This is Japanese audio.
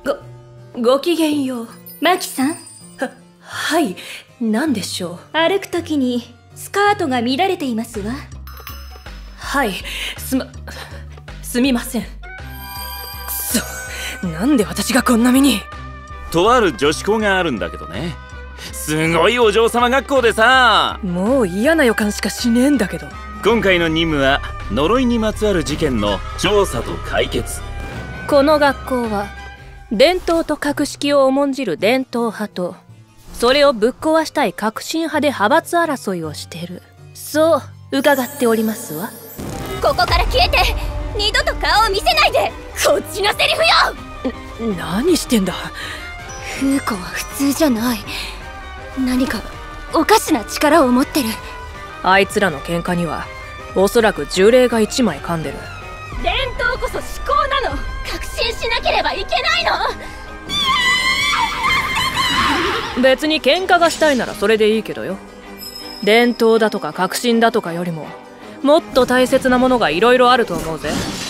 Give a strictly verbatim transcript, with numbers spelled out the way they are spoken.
ご、ごきげんよう。 マキさん。 は、はい、何でしょう。 歩くときにスカートが乱れていますわ。 はい、すま、すみません。くそ、なんで私がこんな目に。 とある女子校があるんだけどね。すごいお嬢様学校でさ。 もう嫌な予感しかしねえんだけど。 今回の任務は呪いにまつわる事件の調査と解決。 この学校は伝統と格式を重んじる伝統派と、それをぶっ壊したい革新派で派閥争いをしてる、そう伺っておりますわ。 ここから消えて二度と顔を見せないで。こっちのセリフよ。 何してんだ。 フーコは普通じゃない。何かおかしな力を持ってる。 あいつらの喧嘩にはおそらく呪霊が一枚噛んでる。 伝統こそ思考なの。確信しなければいけないの。 別に喧嘩がしたいならそれでいいけどよ。伝統だとか革新だとかよりももっと大切なものがいろいろあると思うぜ。